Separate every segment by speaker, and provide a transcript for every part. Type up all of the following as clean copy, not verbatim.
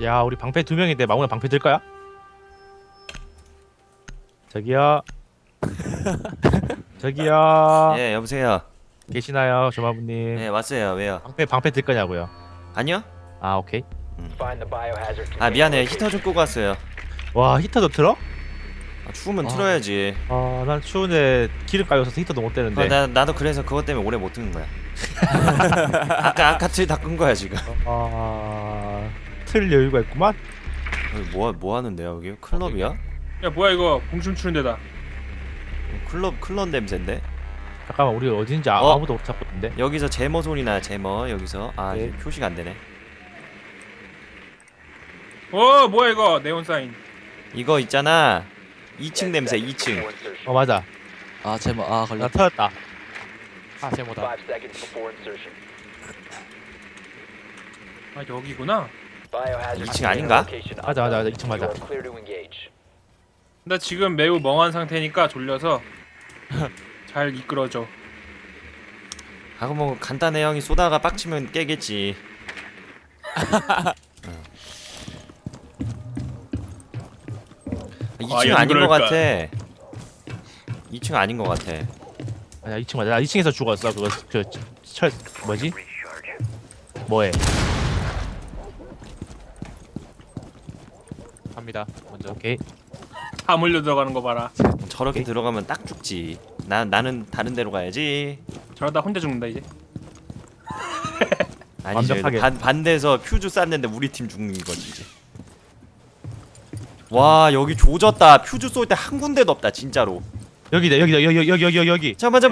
Speaker 1: 야, 우리 방패 2명인데 마구나 방패 들까요? 저기요. 저기요.
Speaker 2: 예, 여보세요.
Speaker 1: 계시나요, 조마부님?
Speaker 2: 네, 왔어요. 왜요?
Speaker 1: 방패 들 거냐고요?
Speaker 2: 아니요?
Speaker 1: 아, 오케이.
Speaker 2: 아, 미안해요. 히터 좀 끄고 왔어요.
Speaker 1: 와, 히터도 틀어?
Speaker 2: 아, 추우면 틀어야지.
Speaker 1: 아, 난 추운데 기름 까여서 히터도 못 되는데.
Speaker 2: 나도 그래서 그것 때문에 오래 못 트는 거야. 아까 틀 다 끈 거야 지금.
Speaker 1: 틀 여유가 있구만.
Speaker 2: 여기 뭐 하는데요 여기? 클럽이야?
Speaker 3: 야 뭐야 이거 봉춤 추는 데다.
Speaker 2: 클럽 냄새인데?
Speaker 1: 잠깐만, 우리 어딘지 아무도 못 찾고 있는데.
Speaker 2: 여기서 제모 소리 나. 제모 여기서. 아,
Speaker 1: 네.
Speaker 2: 이게 표시가 안 되네.
Speaker 3: 뭐야 이거 네온 사인.
Speaker 2: 이거 있잖아. 2층 냄새. 2층.
Speaker 1: 맞아.
Speaker 4: 아 제목
Speaker 1: 나
Speaker 4: 걸렸다.
Speaker 1: 터졌다.
Speaker 4: 제목다.
Speaker 3: 아 여기구나.
Speaker 2: 2층 아닌가?
Speaker 1: 맞아. 2층 맞아.
Speaker 3: 나 지금 매우 멍한 상태니까 졸려서 잘 이끌어줘.
Speaker 2: 아, 그럼 뭐 간단해. 형이 쏘다가 빡치면 깨겠지. 2층 아닌 것 같아. 2층 아닌 것 같아.
Speaker 1: 아니야, 2층 맞아. 나 2층에서 죽었어. 뭐지? 뭐해?
Speaker 4: 갑니다. 먼저.
Speaker 1: 오케이.
Speaker 3: 다 몰려 들어가는 거 봐라.
Speaker 2: 저렇게 들어가면 딱 죽지. 나는 다른 데로 가야지.
Speaker 3: 저러다 혼자 죽는다 이제.
Speaker 2: 아니죠.
Speaker 1: 완벽하게.
Speaker 2: 반대에서 퓨즈 쐈는데 우리 팀 죽는 거지 이제. 와, 여기 조졌다. 퓨즈 쏠 때 한 군데도 없다 진짜로.
Speaker 1: 여기다. 여기.
Speaker 2: 잠깐만.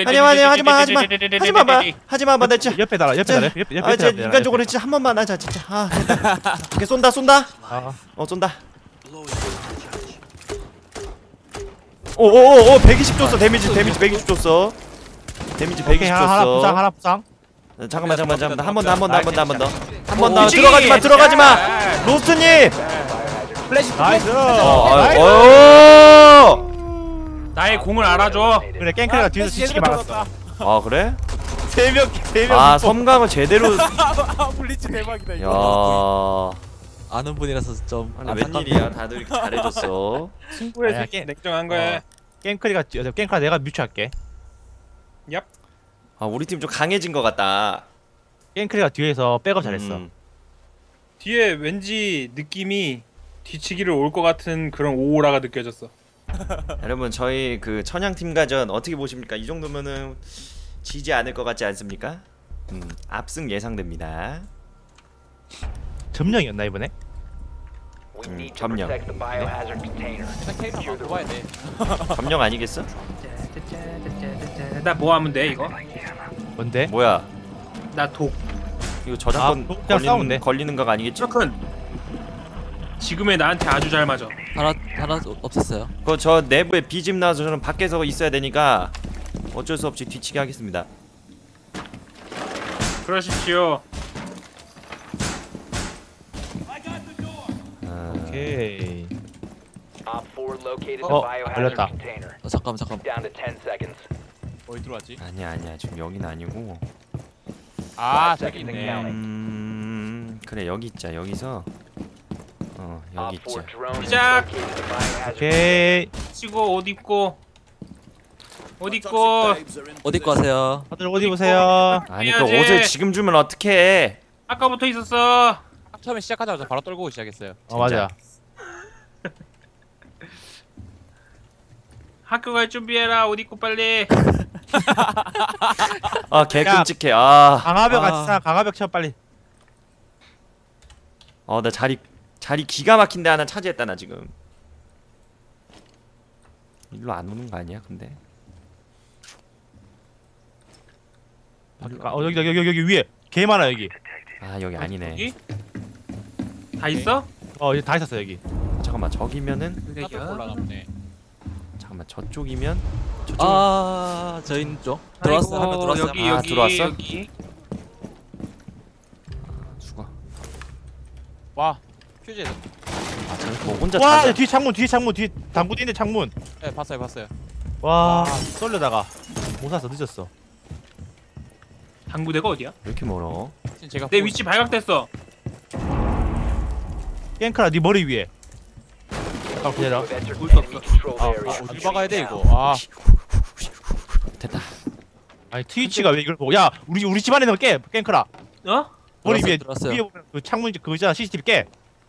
Speaker 2: 하지마. 나 진짜.
Speaker 1: 옆에 달아. 옆에 달아.
Speaker 2: 아, 진짜 인간적으로 진짜 한 번만 하자 진짜. 아, 오케이, 쏜다. 쏜다. 오, 120 줬어. 데미지 120 줬어. 데미지 120
Speaker 1: 오케이, 하나
Speaker 2: 줬어.
Speaker 1: 부상.
Speaker 2: 잠깐만. 한 번 더. 들어가지 마. 로스트님.
Speaker 4: 플래시
Speaker 1: 나이스.
Speaker 3: 나의 공을 알아줘.
Speaker 1: 그래, 깽크레가 뒤에서 지치게 막았어.
Speaker 2: 아, 그래?
Speaker 1: 3명.
Speaker 2: 아, 섬광을 제대로.
Speaker 4: 블리츠 대박이다.
Speaker 2: 야.
Speaker 4: 아는 분이라서 좀
Speaker 2: 웬일이야. 다들 이렇게 잘해줬어.
Speaker 3: 친구의
Speaker 1: 아니야,
Speaker 3: 새끼 냉정한 거야.
Speaker 1: 깽크레가 내가 뮤트할게.
Speaker 3: 얍.
Speaker 2: 아, 우리 팀 좀 강해진 것 같다.
Speaker 1: 깽크레가 뒤에서 백업 잘했어.
Speaker 3: 뒤에 왠지 느낌이 뒤치기를 올 것 같은 그런 오라가 느껴졌어.
Speaker 2: 여러분, 저희 그 천양 팀가전 어떻게 보십니까? 이 정도면은 지지 않을 것 같지 않습니까? 압승 예상됩니다.
Speaker 1: 점령이었나 이번에?
Speaker 2: 점령.
Speaker 4: 일단 캐릭터 바꿔봐야 돼.
Speaker 2: 점령 아니겠어?
Speaker 3: 나 뭐 하면 돼 이거?
Speaker 1: 뭔데?
Speaker 2: 뭐야?
Speaker 3: 나 독.
Speaker 2: 이거 저작권
Speaker 1: 그냥 싸우면
Speaker 2: 걸리는 거가 아니겠지?
Speaker 3: 큰. 지금의 나한테 아주 잘 맞아.
Speaker 4: 하나 없었어요.
Speaker 2: 그 저 내부에 비집 나와서 저는 밖에서 있어야 되니까 어쩔 수 없이 뒤치기 하겠습니다.
Speaker 3: 그러십시오.
Speaker 1: 오케이.
Speaker 5: 걸렸다.
Speaker 4: 잠깐.
Speaker 5: 어디 들어왔지?
Speaker 2: 아니야, 지금 여기는 아니고.
Speaker 5: 아 저기 있네.
Speaker 2: 그래, 여기 있자. 여기서 여기 있자.
Speaker 3: 시작.
Speaker 1: 오케이.
Speaker 3: 치고 옷 입고
Speaker 4: 어디 거 하세요?
Speaker 1: 다들 어디 보세요?
Speaker 2: 아니, 그
Speaker 3: 해야지.
Speaker 2: 옷을 지금 주면 어떡해?
Speaker 3: 아까부터 있었어.
Speaker 5: 처음에 시작하자마자 바로 떨고 시작했어요.
Speaker 1: 맞아.
Speaker 3: 학교 갈 준비해라. 옷 입고 빨리.
Speaker 2: 아, 개 끔찍해. 아,
Speaker 1: 강화벽 같이 사. 강화벽 쳐 빨리.
Speaker 2: 나 자리 기가 막힌데 하나 차지했다 나 지금. 일로 안 오는 거 아니야, 근데?
Speaker 1: 여기 위에 개 많아 여기.
Speaker 2: 아, 여기 아니네.
Speaker 3: 여기? 다 있어?
Speaker 1: 여기 다 있었어 여기.
Speaker 2: 잠깐만, 저기면은
Speaker 5: 딱 올라갔네.
Speaker 2: 잠깐만, 저쪽이면
Speaker 4: 저 있는 쪽 들어왔어. 한 명 들어왔어요.
Speaker 3: 여기
Speaker 2: 들어왔어?
Speaker 3: 여기.
Speaker 2: 수고.
Speaker 5: 와 퓨즈에서.
Speaker 2: 아, 저기 뭐 혼자
Speaker 1: 와,
Speaker 2: 찾아.
Speaker 1: 뒤 창문 뒤 당구 뒤에 창문.
Speaker 5: 네 봤어요.
Speaker 1: 와, 쏠려다가 못 샀어. 늦었어.
Speaker 3: 당구대가 어디야?
Speaker 2: 왜 이렇게 멀어?
Speaker 5: 지금 제가
Speaker 3: 내 위치 발각됐어.
Speaker 1: 깽크라 네 머리 위에. 아 기다려.
Speaker 5: 어디 박아야 돼 이거. 아,
Speaker 2: 됐다.
Speaker 1: 아니 트위치가 왜 이걸 보고? 야 우리 집 안에 있는 거 깨. 깽크라.
Speaker 3: 어?
Speaker 1: 머리 위에
Speaker 4: 들어왔어요.
Speaker 1: 위에 보면 그 창문 그거 있잖아 CCTV 깨.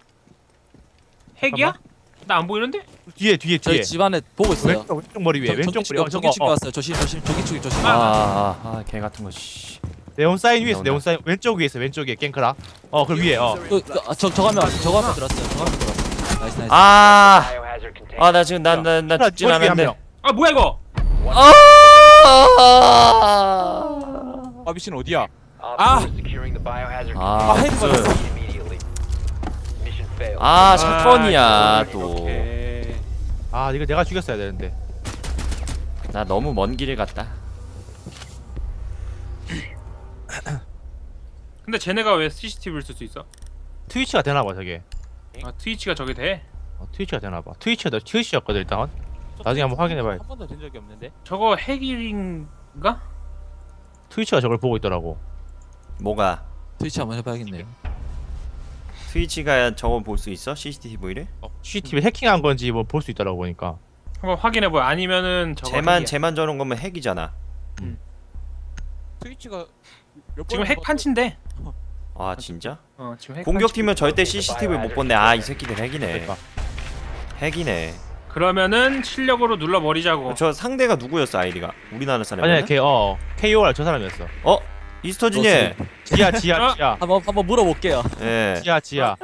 Speaker 3: 핵이야? 나 안 보이는데?
Speaker 1: 뒤에
Speaker 4: 저희 집 안에 보고 있어요.
Speaker 1: 왼쪽 머리 위에 왼쪽 머리.
Speaker 4: 저기 친구 왔어요. 조심 저기 축이 조심.
Speaker 2: 개 같은 거. 씨.
Speaker 1: 네온 사인 위에 있어.
Speaker 2: 나온다.
Speaker 1: 네온 사인 왼쪽 위에 있어. 왼쪽에 깽크라. 그 위에.
Speaker 4: 저거 하면 들었어요. 저거 하면 들었어. 나이스.
Speaker 2: 나 지금 나 죽진 않았는데.
Speaker 3: 아 뭐야 이거?
Speaker 5: 아 미친 어디야?
Speaker 2: 헤드
Speaker 5: 맞았어.
Speaker 2: 샷건이야 또.
Speaker 3: 이렇게.
Speaker 1: 아 이거 내가 죽였어야 되는데.
Speaker 2: 나 너무 먼 길을 갔다.
Speaker 3: 근데 쟤네가 왜 CCTV를 쓸 수 있어?
Speaker 1: 트위치가 되나봐 저게.
Speaker 3: 아 트위치가 저게 돼?
Speaker 1: 트위치가 되나봐. 트위치였거든 일단. 나중에 한번 확인해봐야.
Speaker 5: 한 번도 된 적이 없는데.
Speaker 3: 저거 핵인가?
Speaker 1: 트위치가 저걸 보고 있더라고.
Speaker 2: 뭐가?
Speaker 4: 트위치 한번 해봐야겠네요.
Speaker 2: 트위치가 저거 볼 수 있어? CCTV를?
Speaker 1: CCTV 해킹한 건지 뭐 볼 수 있더라고 보니까.
Speaker 3: 한번 확인해봐요. 아니면은 저거
Speaker 2: 쟤만 저런 거면 핵이잖아.
Speaker 5: 트위치가 몇
Speaker 3: 지금
Speaker 5: 번
Speaker 3: 핵 판치인데.
Speaker 2: 진짜?
Speaker 3: 지금 핵
Speaker 2: 공격팀은 절대 CCTV 못 본네. 이 새끼들 핵이네.
Speaker 1: 그러니까.
Speaker 2: 핵이네.
Speaker 3: 그러면은 실력으로 눌러버리자고.
Speaker 2: 저 상대가 누구였어 아이디가? 우리나라 사람이야?
Speaker 1: 아니야 걔 KOR 저 사람이었어.
Speaker 2: 이스터준이.
Speaker 1: 지하.
Speaker 4: 한번 물어볼게요.
Speaker 2: 예.
Speaker 1: 지하.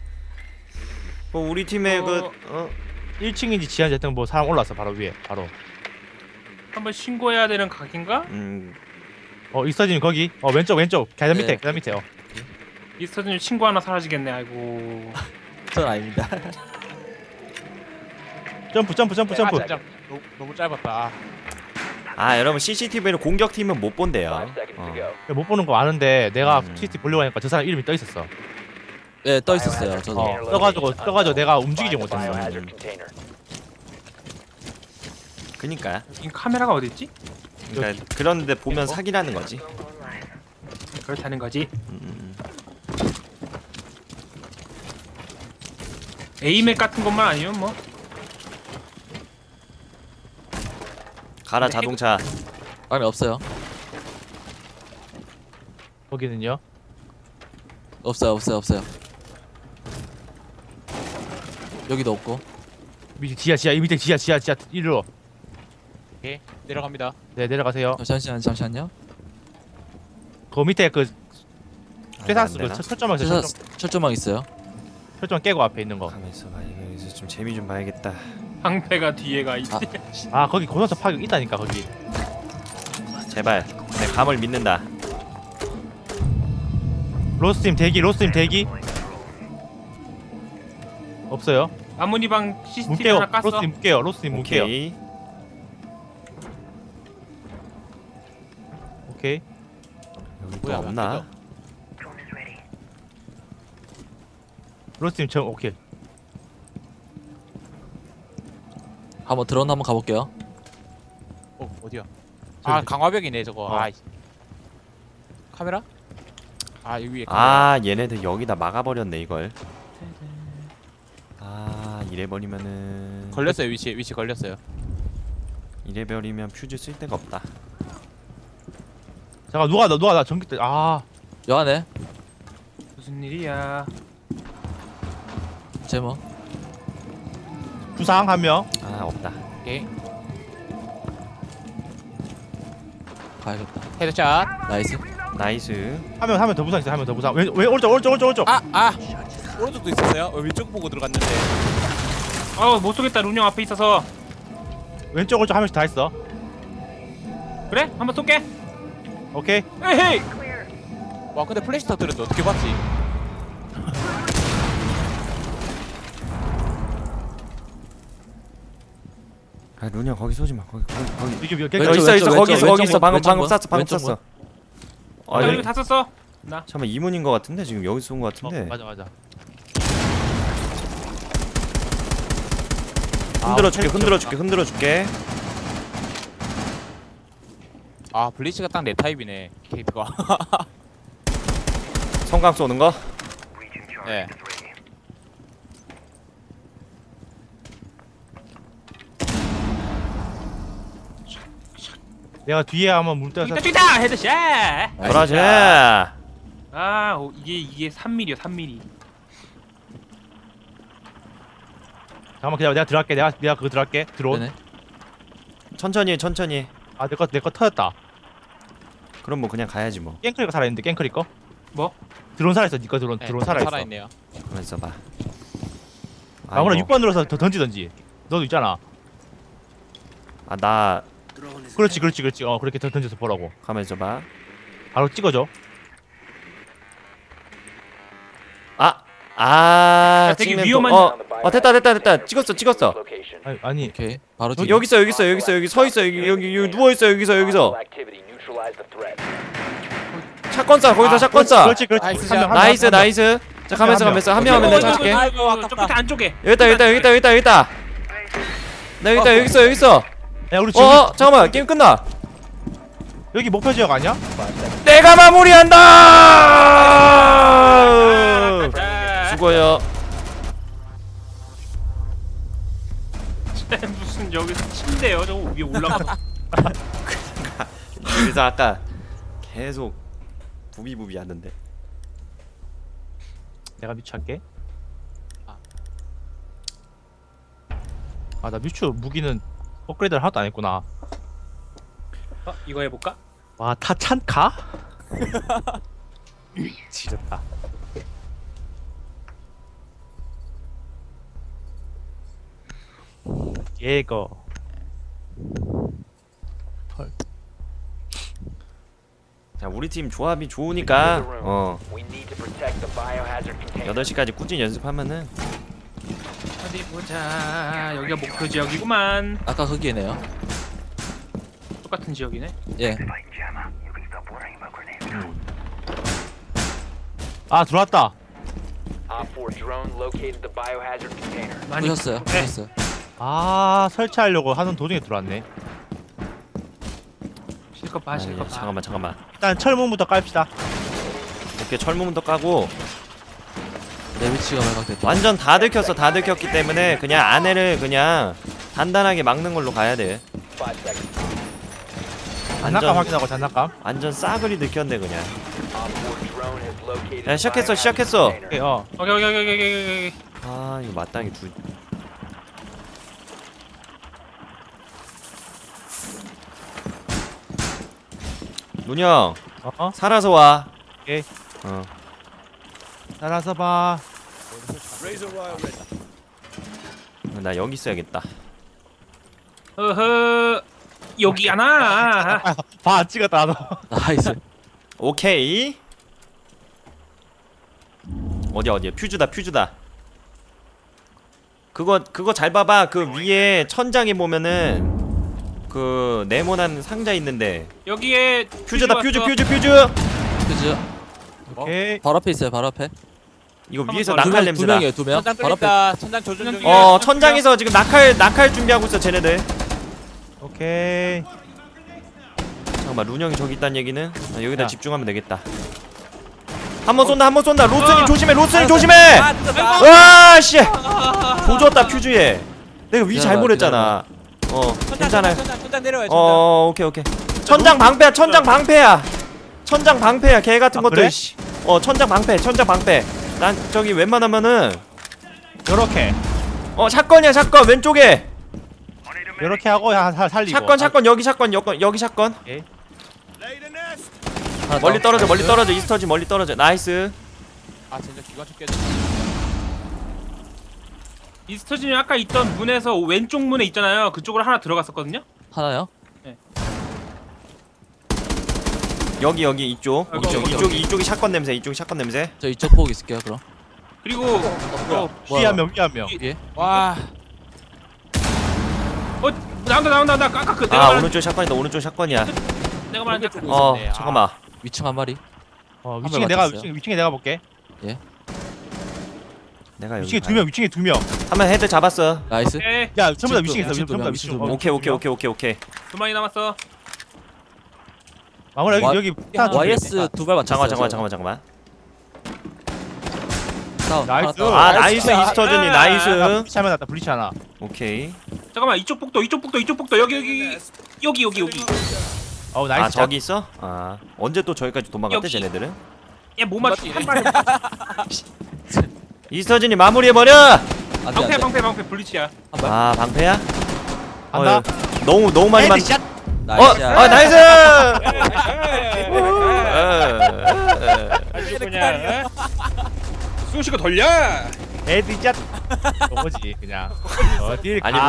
Speaker 2: 우리 팀의
Speaker 1: 1층인지 지하인지 하여튼 뭐 사람 올라왔어 바로 위에 바로.
Speaker 3: 한번 신고해야 되는 각인가?
Speaker 1: 이스터진 거기. 왼쪽 계단 밑에
Speaker 4: 네.
Speaker 1: 계단 밑에.
Speaker 3: 이스터준 친구 하나 사라지겠네. 아이고.
Speaker 4: 전 아닙니다.
Speaker 1: 점프.
Speaker 5: 아, 진짜 너무 짧았다.
Speaker 2: 여러분 CCTV를 공격팀은 못 본대요.
Speaker 1: 못 보는 거 아는데 내가 CCTV 보려고 하니까 저 사람 이름이 떠 있었어.
Speaker 4: 네, 떠 있었어요. 저도.
Speaker 1: 떠가지고 내가 움직이지 못했어.
Speaker 2: 그니까.
Speaker 3: 이 카메라가 어디 있지?
Speaker 2: 그러니까 그런데 보면 사기라는 거지.
Speaker 3: 그렇다는 거지. 에이맥 같은 것만 아니면 뭐.
Speaker 2: 가라 자동차.
Speaker 4: 아니 없어요.
Speaker 1: 거기는요?
Speaker 4: 없어요. 여기도 없고.
Speaker 1: 밑에 지하 이 밑에 지하 이리로.
Speaker 5: 오케이 내려갑니다.
Speaker 1: 네 내려가세요.
Speaker 4: 잠시만요.
Speaker 1: 그 밑에 그 쇠사스
Speaker 2: 안 되나?
Speaker 1: 철조망 있어.
Speaker 4: 철조망 있어요.
Speaker 1: 철조망 깨고 앞에 있는 거.
Speaker 2: 가만 있어봐. 이거 좀 재미 좀 봐야겠다.
Speaker 3: 방패가 뒤에가 있지.
Speaker 1: 거기 고선사 파격 있다니까 거기.
Speaker 2: 제발. 내 감을 믿는다.
Speaker 1: 로스팀 대기. 없어요.
Speaker 3: 아모니방 CCTV
Speaker 1: 문게요.
Speaker 3: 하나 깠어.
Speaker 1: 로스팀 문게요. 오케이.
Speaker 2: 여기 또
Speaker 5: 뭐야,
Speaker 2: 없나?
Speaker 1: 로스팀 오케이.
Speaker 4: 한번 드론 한번 가볼게요.
Speaker 5: 어디야?
Speaker 1: 저기.
Speaker 5: 강화벽이네 저거. 카메라? 여기 위에.
Speaker 2: 얘네들 여기다 막아버렸네 이걸. 이래버리면은
Speaker 5: 걸렸어요 위치 걸렸어요.
Speaker 2: 이래버리면 퓨즈 쓸 데가 없다.
Speaker 1: 잠깐 누가 나 전기 때
Speaker 4: 여 안에
Speaker 3: 무슨 일이야?
Speaker 4: 제모.
Speaker 1: 부상 한 명.
Speaker 2: 없다.
Speaker 5: 오케이
Speaker 4: 가야겠다.
Speaker 5: 헤드샷.
Speaker 4: 나이스.
Speaker 2: 나이스.
Speaker 1: 한 명 더 부상 있어. 한 명 더 부상. 왜 오른쪽.
Speaker 5: 오른쪽도 있었어요. 왼쪽 보고 들어갔는데.
Speaker 3: 못 쏘겠다. 룬형 앞에 있어서.
Speaker 1: 왼쪽 한 명씩 다 있어.
Speaker 3: 그래? 한번 쏠게.
Speaker 1: 오케이.
Speaker 3: 에헤이.
Speaker 5: 와 근데 플래시 터뜨렸는데 어떻게 봤지?
Speaker 2: 루냐 거기 쏘지 마. 거기.
Speaker 1: 이게 몇
Speaker 2: 여기
Speaker 1: 개까지?
Speaker 2: 있어. 거기 있어. 방금
Speaker 4: 왼쪽
Speaker 2: 쐈어. 방금
Speaker 4: 왼쪽
Speaker 2: 쐈어.
Speaker 3: 여기 다 썼어. 나.
Speaker 2: 잠깐만 이문인 거 같은데 지금 여기 쏜 거 같은데.
Speaker 1: 맞아.
Speaker 2: 흔들어줄게.
Speaker 5: 블리츠가 딱 내 타입이네 케이트가.
Speaker 2: 성강 쏘는 거.
Speaker 5: 네.
Speaker 1: 내가 뒤에 한번 물 떠서
Speaker 3: 저기다 헤드샷.
Speaker 2: 그러지.
Speaker 3: 아 이게 3mm요 3mm.
Speaker 1: 잠깐만 기다려. 내가 들어갈게. 내가 그거 들어갈게. 드론.
Speaker 4: 네네.
Speaker 2: 천천히 천천히.
Speaker 1: 아 내 거 터졌다.
Speaker 2: 그럼 뭐 그냥 가야지 뭐.
Speaker 1: 깽크리 거 살아있는데 깽크리 거?
Speaker 3: 뭐?
Speaker 1: 드론 살아있어. 니거 드론 살아있어.
Speaker 5: 살아있네요.
Speaker 2: 가만 있어봐.
Speaker 1: 아무나
Speaker 2: 아이고.
Speaker 1: 6번 눌러서 더 던지던지. 너도 있잖아.
Speaker 2: 아, 나
Speaker 1: 그렇지. 그렇게 더 던져서 보라고.
Speaker 2: 가만 있어봐.
Speaker 1: 바로 찍어줘.
Speaker 2: 아,
Speaker 3: 되게
Speaker 2: 찍으면
Speaker 3: 위험한-
Speaker 2: 또, 됐다. 찍었어.
Speaker 1: 아니
Speaker 4: 오케이. 바로 뒤.
Speaker 2: 여기 있어. 여기 서 있어. 여기 누워 있어. 여기서. 샷건 쏴. 거기서 샷건 쏴.
Speaker 1: 그렇지.
Speaker 5: 나이스
Speaker 1: 한 명,
Speaker 2: 나이스. 자,
Speaker 1: 한 명,
Speaker 2: 가면서 한 명 하면 내가 찾을게.
Speaker 5: 아이고,
Speaker 3: 저
Speaker 5: 아깝다.
Speaker 3: 끝에 안쪽에.
Speaker 2: 여기 있다. 나 여기 있어.
Speaker 1: 야 우리 지금
Speaker 2: 잠깐만. 게임 끝나.
Speaker 1: 여기 목표 지역 아니야?
Speaker 2: 내가 마무리한다. 수고요.
Speaker 3: 무슨 여기서 침대요? 저거 위에 올라가.
Speaker 2: 그래서 아까 계속 부비부비 하는데.
Speaker 1: 내가 뮤츠 할게. 나 뮤츠 무기는 업그레이드를 하나도 안 했구나.
Speaker 3: 이거 해볼까?
Speaker 1: 와 타찬카? 지렸다. 예거.
Speaker 2: 자, 우리 팀 조합이 좋으니까 8시까지 꾸준히 연습하면은
Speaker 3: 어디 보자. 여기가 목표 지역이구만.
Speaker 4: 아까 거기에네요.
Speaker 3: 똑같은 지역이네.
Speaker 4: 예.
Speaker 1: 들어왔다.
Speaker 3: 많이
Speaker 4: 보셨어요?
Speaker 3: 네.
Speaker 4: 보셨어요?
Speaker 1: 설치하려고 하는 도중에 들어왔네.
Speaker 3: 실컷 봐 실컷 봐.
Speaker 2: 잠깐만.
Speaker 1: 일단 철문부터 깔읍시다.
Speaker 2: 이렇게 철문부터 까고
Speaker 4: 내 위치가 발각됐다.
Speaker 2: 완전 다 들켰기 때문에 그냥 안에를 그냥 단단하게 막는 걸로 가야 돼.
Speaker 1: 장난감 확인하고 장난감.
Speaker 2: 완전 싸그리 들켰네 그냥. 야, 시작했어.
Speaker 1: 오케이
Speaker 3: 오케이.
Speaker 2: 아, 이거 마땅히 두. 문형 살아서 와.
Speaker 1: 오케이.
Speaker 2: 어.
Speaker 1: 따라서 봐.
Speaker 2: 나 여기 있어야겠다.
Speaker 3: 어허 여기 하나.
Speaker 1: 봐 찍었다 너.
Speaker 4: 나이스.
Speaker 2: 오케이. 어디야 퓨즈다. 그거 잘 봐봐. 그 위에 천장에 보면은 그 네모난 상자 있는데
Speaker 3: 여기에
Speaker 2: 퓨즈다.
Speaker 3: 왔어.
Speaker 2: 퓨즈.
Speaker 4: 그죠?
Speaker 1: 오케이.
Speaker 4: 바로 앞에 있어요. 바로 앞에.
Speaker 2: 이거
Speaker 3: 한번
Speaker 2: 위에서
Speaker 3: 더.
Speaker 2: 낙할
Speaker 4: 두
Speaker 2: 냄새다.
Speaker 4: 명이에요. 두 명.
Speaker 5: 천장
Speaker 4: 바로 앞에.
Speaker 5: 뚫린다. 천장 조준
Speaker 3: 천장
Speaker 5: 중이야.
Speaker 2: 천장에서 지금 낙할 준비하고 있어 쟤네들.
Speaker 1: 오케이.
Speaker 2: 잠깐만, 룬형이 저기 있다는 얘기는 여기다
Speaker 1: 야.
Speaker 2: 집중하면 되겠다. 한 번 쏜다. 로스님 조심해.
Speaker 5: 아, 뚫렸다.
Speaker 2: 와, 씨. 조졌다 퓨즈에. 내가 위
Speaker 4: 기다려봐,
Speaker 2: 잘못 했잖아. 괜찮아요.
Speaker 5: 천장 내려와요. 천장.
Speaker 2: 오케이. 천장 방패야. 천장 방패야. 개 같은 것들.
Speaker 1: 그래?
Speaker 2: 씨. 천장 방패. 난 저기 웬만하면은
Speaker 1: 요렇게
Speaker 2: 샷건 왼쪽에.
Speaker 1: 요렇게 하고 살리고.
Speaker 2: 샷건 여기 샷건.
Speaker 4: 하나
Speaker 2: 멀리
Speaker 4: 더.
Speaker 2: 떨어져. 이스터지 멀리 떨어져. 나이스.
Speaker 5: 아, 진짜 기관총 깨져.
Speaker 3: 이스터진이 아까 있던 문에서 왼쪽 문에 있잖아요. 그쪽으로 하나 들어갔었거든요.
Speaker 4: 하나요?
Speaker 2: 여기 이쪽.
Speaker 3: 아이고,
Speaker 2: 이쪽이 샷건 냄새.
Speaker 4: 저 이쪽 보고 있을게요. 그럼.
Speaker 3: 그리고
Speaker 1: 위에 한 명.
Speaker 4: 예.
Speaker 5: 와,
Speaker 3: 나온다. 아까 그
Speaker 2: 아,
Speaker 3: 말한
Speaker 2: 오른쪽 샷건이야.
Speaker 3: 내가 말한
Speaker 5: 오른쪽
Speaker 3: 그
Speaker 5: 쪽에 있었네.
Speaker 2: 잠깐만.
Speaker 4: 위층 한 마리.
Speaker 1: 위층에 내가 볼게.
Speaker 2: 내가 여기
Speaker 1: 위층에 두 명. 위층에 두 명.
Speaker 2: 한번 헤드 잡았어.
Speaker 4: 나이스.
Speaker 3: 오케이.
Speaker 1: 야 전부 다
Speaker 4: 위층
Speaker 1: 위층에 있어.
Speaker 4: 두 명, 위층 두 명.
Speaker 2: 오케이.
Speaker 3: 두 마리 남았어.
Speaker 1: 마무리
Speaker 4: 와-
Speaker 1: 여기 하나 더.
Speaker 4: YS 두 발 맞췄어요.
Speaker 2: 잠깐만.
Speaker 4: 다운.
Speaker 1: 나이스.
Speaker 4: 하나 더.
Speaker 2: 아, 나이스 이스터전이 나이스.
Speaker 1: 브리치 하면 났다. 브리치 하나.
Speaker 2: 오케이.
Speaker 3: 잠깐만 이쪽 복도 여기.
Speaker 1: 나이스.
Speaker 2: 아 저기 있어? 아 언제 또 저기까지 도망갔대
Speaker 3: 역시.
Speaker 2: 쟤네들은?
Speaker 3: 얘못 맞춰. 한 발에
Speaker 2: 이스터진이 마무리해버려!
Speaker 4: 안돼
Speaker 3: 방패 블리치야.
Speaker 2: 아 방패야?
Speaker 1: 간다.
Speaker 2: 너무 많이 맞.
Speaker 1: 헤드샷.
Speaker 4: 나이스.
Speaker 2: 나이스!
Speaker 3: 아주 그냥 쑤시고 돌려.
Speaker 1: 헤드샷. 뭐지 그냥. 어딜
Speaker 2: 아니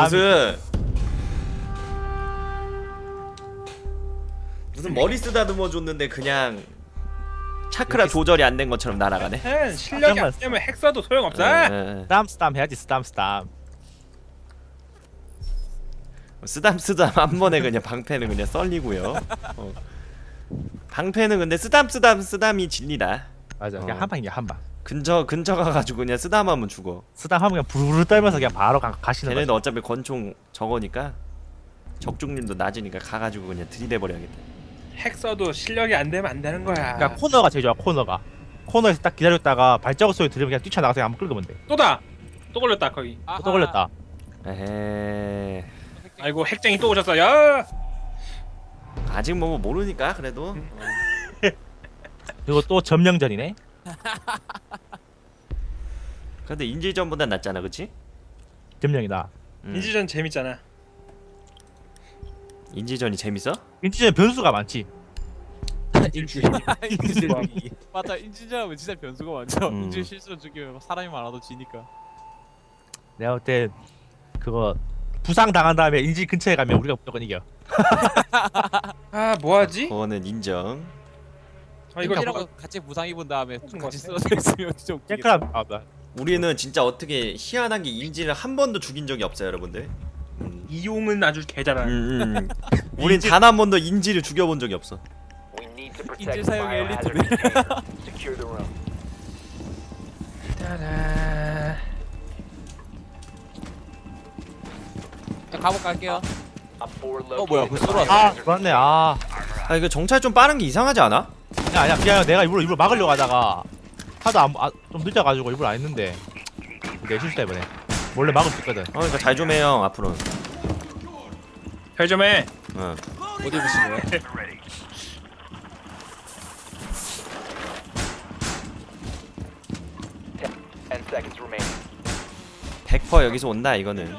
Speaker 2: 무슨 머리 쓰다듬어 줬는데 그냥 차크라 조절이 안 된 것처럼 날아가네.
Speaker 3: 실력이 안 되면 핵 쏴도 소용없어.
Speaker 1: 스담 해야지 스담.
Speaker 2: 쓰담 한 번에 그냥 방패는 그냥 썰리고요. 방패는 근데 쓰담이 진리다.
Speaker 1: 맞아. 그냥 한 방이야 한 방.
Speaker 2: 근처 가가지고 그냥 쓰담하면 죽어.
Speaker 1: 스담 하면 그냥 부르르 떨면서 그냥 바로 가시는
Speaker 2: 걔네도
Speaker 1: 거지.
Speaker 2: 어차피 권총 저거니까 적중률도 낮으니까 가가지고 그냥 들이대 버려야겠다.
Speaker 3: 핵 쏴도 실력이 안 되면 안 되는 거야.
Speaker 1: 그러니까 코너가 제일 좋아. 코너에서 딱 기다렸다가 발자국 소리 들으면 그냥 뛰쳐나가서 그냥 한번 끌면 돼.
Speaker 3: 또 걸렸다 거기.
Speaker 1: 또 걸렸다.
Speaker 2: 에헤.
Speaker 3: 아이고 핵쟁이 또 오셨어. 야.
Speaker 2: 아직 뭐 모르니까 그래도.
Speaker 1: 그리고 또 점령전이네.
Speaker 2: 근데 인질전보단 낫잖아, 그치?
Speaker 1: 점령이다.
Speaker 3: 인지전 재밌잖아.
Speaker 2: 인질전이 재밌어?
Speaker 1: 인지전 변수가 많지.
Speaker 5: 맞아 인질하면 진짜 변수가 많죠.
Speaker 2: 음.
Speaker 5: 인질 실수로 죽이면 사람이 많아도 지니까.
Speaker 1: 내가 볼 때 그거 부상 당한 다음에 인질 근처에 가면 우리가 무조건 이겨.
Speaker 3: 아 뭐하지?
Speaker 2: 그거는 인정.
Speaker 3: 아 이거
Speaker 5: 이거 같이 부상 입은 다음에 같이 쓰러져 있으면 좀 웃기겠다.
Speaker 1: 탱크랑
Speaker 2: 우리는 진짜 어떻게 희한한 게 인질을 한 번도 죽인 적이 없어요, 여러분들.
Speaker 3: 이용은 아주 개잘하는.
Speaker 2: 우린 단 한 번도 인질을 죽여본 적이 없어.
Speaker 5: 인질 사용의 엘리트네.
Speaker 3: 따라.
Speaker 5: 감옥 갈게요. 뭐야 벌써 들어왔어.
Speaker 1: 아 맞네. 아
Speaker 2: 이거 정찰 좀 빠른 게 이상하지 않아?
Speaker 1: 아니야 그냥 내가 일부러 막으려고 하다가 하도 좀 늦어가지고 일부러 안 했는데 내 실수다 이번에. 원래 막을 수 있거든.
Speaker 2: 그러니까 잘 좀 해요 앞으로.
Speaker 3: 잘 좀 해.
Speaker 2: 응.
Speaker 5: 어디 보신 거야?
Speaker 2: 100% 여기서 온다 이거는.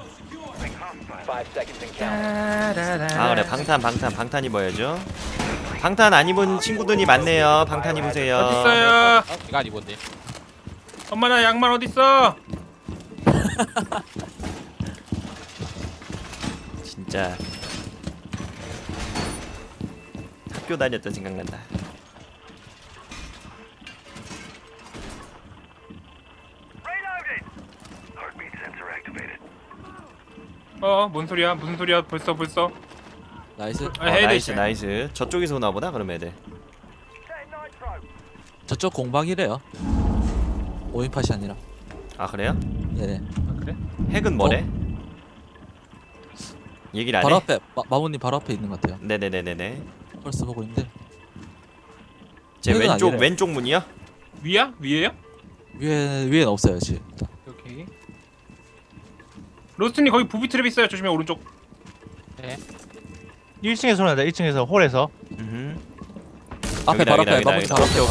Speaker 2: 아 그래 방탄 입어야죠. 방탄 안 입은 친구들이 많네요. 방탄 입으세요.
Speaker 3: 어딨어요?
Speaker 5: 이거 안 입었네.
Speaker 3: 엄마나 양말 어딨어?
Speaker 2: 진짜 학교 다녔던 생각난다.
Speaker 3: 뭔 소리야? 무슨 소리야? 벌써.
Speaker 4: 나이스.
Speaker 2: 나이스. 저쪽에서 오나 보다 그럼 애들.
Speaker 4: 저쪽 공방이래요. 5인팟이 아니라.
Speaker 2: 아 그래요?
Speaker 4: 네네.
Speaker 3: 아, 그래?
Speaker 2: 핵은 뭐래? 얘기를 안
Speaker 4: 바로
Speaker 2: 해?
Speaker 4: 앞에 마모님 바로 앞에 있는 것 같아요.
Speaker 2: 네네네네네.
Speaker 4: 벌써 보고 있는데
Speaker 2: 제
Speaker 4: 핵은 아니래.
Speaker 2: 왼쪽 문이요?
Speaker 3: 위에요?
Speaker 4: 위에는 없어요 지금.
Speaker 3: 오케이. 로스트님 거기 부비 트랩 있어요. 조심해 오른쪽.
Speaker 1: 1층에서 소리난다. 1층에서 홀에서.
Speaker 4: 앞에 바로 앞에 마모님 바로 앞에.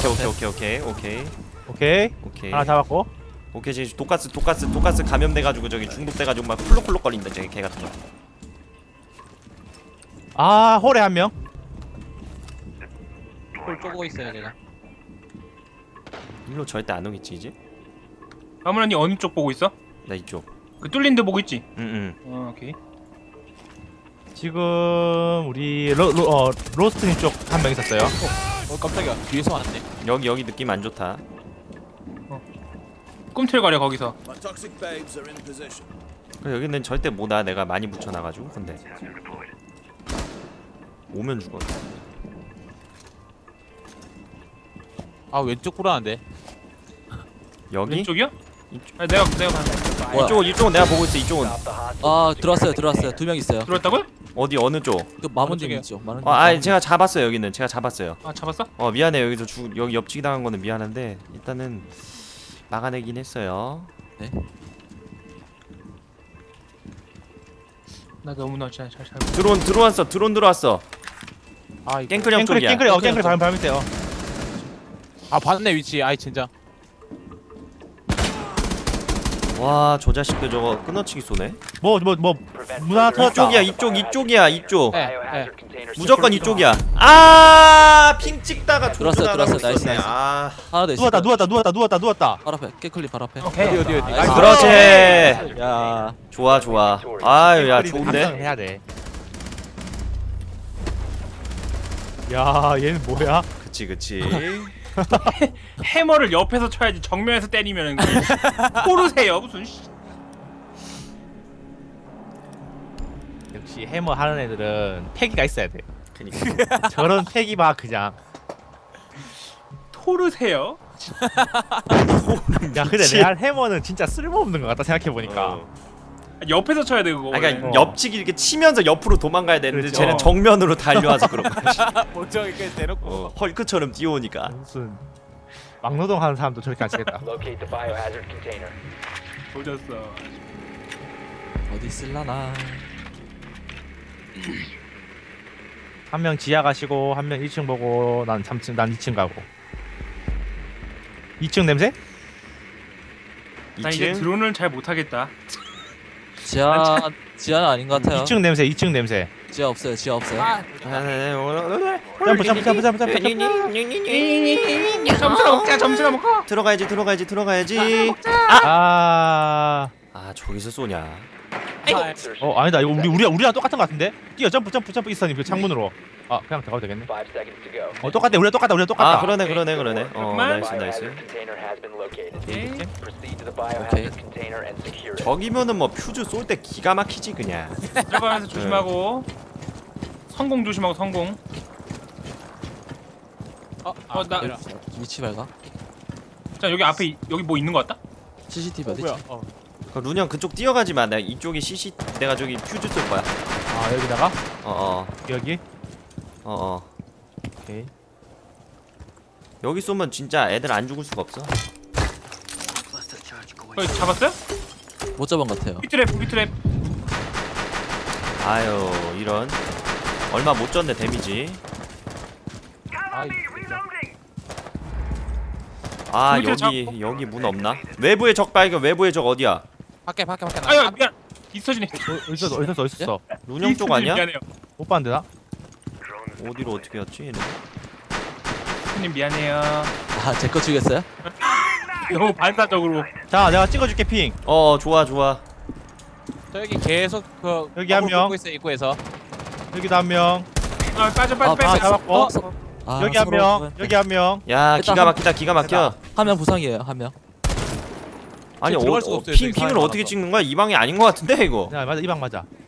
Speaker 2: 오케이.
Speaker 1: 하나 잡았고.
Speaker 2: 오케이 지금 독가스 감염돼가지고 저기 중독돼가지고 막 쿨럭쿨럭 거린다 저기 개 같은 거.
Speaker 1: 아 홀에 한 명.
Speaker 5: 홀 쪼고 있어요 제가.
Speaker 2: 일로 절대 안 오겠지 이제?
Speaker 3: 아무나니 어느 쪽 보고 있어?
Speaker 2: 나 이쪽.
Speaker 3: 그 뚫린 데 보고 있지?
Speaker 2: 응응.
Speaker 3: 오케이.
Speaker 1: 지금 우리 로스트님 쪽 한 명 있었어요.
Speaker 5: 깜짝이야. 뒤에서 왔네.
Speaker 2: 여기 느낌 안 좋다.
Speaker 3: 꿈틀거려 거기서.
Speaker 2: 그래, 여기는 절대 못와. 내가 많이 붙여놔가지고. 근데 오면 죽어.
Speaker 5: 아 왼쪽 불안한데.
Speaker 2: 여기?
Speaker 3: 왼쪽이요?
Speaker 2: 이쪽.
Speaker 3: 아, 내가 봐.
Speaker 4: 뭐야?
Speaker 2: 이쪽은 내가 보고 있어. 이쪽은
Speaker 4: 아 들어왔어요. 2명 있어요.
Speaker 3: 들어왔다고요?
Speaker 2: 어디 어느 쪽?
Speaker 4: 그 마모님
Speaker 5: 저기요.
Speaker 4: 있죠. 마모님.
Speaker 2: 아니 제가 잡았어요. 여기는 제가 잡았어요.
Speaker 3: 아 잡았어?
Speaker 2: 미안해. 여기서 여기 옆치기 당한 거는 미안한데 일단은 막아내긴 했어요.
Speaker 3: 나 너무나 잘.
Speaker 2: 드론 들어왔어.
Speaker 5: 아 이거.
Speaker 2: 깽크령 쪽이야.
Speaker 1: 깽크리 발 밑에요.
Speaker 5: 아 봤네 위치. 아이 진짜.
Speaker 2: 와, 저 자식들 저거 끊어치기 쏘네.
Speaker 1: 뭐 문 하나 터졌다.
Speaker 2: 이쪽이야.
Speaker 5: 네. 네.
Speaker 2: 무조건 이쪽이야. 아, 핑 찍다가
Speaker 4: 들어왔어요,
Speaker 2: 조준하라고
Speaker 4: 들어왔어요. 나이스,
Speaker 2: 있었네.
Speaker 4: 나이스.
Speaker 2: 아,
Speaker 4: 하나 더 있어.
Speaker 1: 누웠다.
Speaker 4: 발 앞에 깨클리 발 앞에.
Speaker 5: 어디.
Speaker 4: 나이스.
Speaker 2: 그렇지.
Speaker 4: 야.
Speaker 2: 좋아. 아유, 야,
Speaker 1: 깽크리는
Speaker 2: 좋은데.
Speaker 1: 항상 해야 돼. 야, 얘는 뭐야?
Speaker 2: 그치.
Speaker 3: 해머를 옆에서 쳐야지 정면에서 때리면은 모르세요 무슨.
Speaker 1: 역시 해머 하는 애들은 패기가 있어야 돼.
Speaker 2: 그니까.
Speaker 1: 저런 패기 봐 그냥.
Speaker 3: 토르세요?
Speaker 1: 야, 근데 레알 해머는 진짜 쓸모없는 것 같다 생각해 보니까.
Speaker 2: 어.
Speaker 3: 옆에서 쳐야 돼 그거.
Speaker 2: 아, 그러니까
Speaker 1: 어.
Speaker 2: 옆치기 이렇게 치면서 옆으로 도망가야 되는데
Speaker 1: 그렇죠.
Speaker 2: 쟤는 정면으로 달려와서 그런 거야.
Speaker 5: 먼저 이렇게 대놓고.
Speaker 2: 헐크처럼 뛰어오니까.
Speaker 1: 무슨 막노동 하는 사람도 저렇게 안 치겠다.
Speaker 3: 보졌어.
Speaker 4: 어디 있을라나.
Speaker 1: 한 명 지하 가시고 한 명 1층 보고 난 2층 가고. 2층 냄새?
Speaker 3: 나 이제
Speaker 2: 2층?
Speaker 3: 드론을 잘 못하겠다.
Speaker 4: 지하는 아닌 것 같아요.
Speaker 1: 2층 냄새.
Speaker 4: 지하 없어요.
Speaker 1: 점프.
Speaker 3: 점수나 먹자.
Speaker 2: 들어가야지.
Speaker 1: 아,
Speaker 2: 저기서 쏘냐.
Speaker 1: 아니다. 이거 우리랑 똑같은 것 같은데? 뛰어 점프 이스터님 그 창문으로. 아, 그냥 들어가도 되겠네. 똑같네. 우리랑 똑같다.
Speaker 2: 아, 그러네. 나이스.
Speaker 4: 오케이.
Speaker 2: 저기면은 뭐 퓨즈 쏠 때 기가 막히지 그냥.
Speaker 3: 들어가면서 조심하고. 성공 조심하고 성공. 나
Speaker 4: 위치 발각.
Speaker 3: 자 여기 앞에 여기 뭐 있는 거 같다?
Speaker 4: CCTV 어디
Speaker 5: 뭐야?
Speaker 4: 있지?
Speaker 2: 룬형 그쪽 뛰어가지 마. 내가 이쪽에 CC 내가 저기 퓨즈 쏠 거야.
Speaker 1: 아, 여기다가 여기. 오케이.
Speaker 2: 여기 쏘면 진짜 애들 안 죽을 수가 없어.
Speaker 3: 잡았어요?
Speaker 4: 못 잡은 것 같아요.
Speaker 3: 삐트랩.
Speaker 2: 아유, 이런. 얼마 못 졌네 데미지. 아, 여기 문 없나? 외부의 적 발견. 외부의 적 어디야?
Speaker 5: 밖에.
Speaker 3: 아유 미안. 이서진이.
Speaker 1: 어딨어.
Speaker 2: 룬형 쪽 아니야?
Speaker 3: 미안해요.
Speaker 1: 못 봤는데 나?
Speaker 2: 어디로 어떻게 갔지 얘는?
Speaker 3: 이서진님 미안해요.
Speaker 4: 아, 제 거 주겠어요?
Speaker 3: 너무 반사적으로.
Speaker 1: 자, 내가 찍어줄게 핑.
Speaker 2: 좋아.
Speaker 5: 저 여기 계속 그
Speaker 1: 여기 한 명.
Speaker 5: 있어 입구에서.
Speaker 1: 여기도 한 명.
Speaker 3: 빠져.
Speaker 1: 잡았고. 여기 한 명. 여기 한 명.
Speaker 2: 야,
Speaker 4: 일단
Speaker 2: 기가 막혀.
Speaker 4: 한 명 부상이에요. 한 명.
Speaker 2: 아니,
Speaker 5: 들어갈 수가 없어요.
Speaker 2: 핑을
Speaker 5: 저기
Speaker 2: 어떻게
Speaker 5: 사람이
Speaker 2: 찍는 거야? 이 방이 아닌 거 같은데 이거.
Speaker 1: 야, 맞아. 이 방 맞아.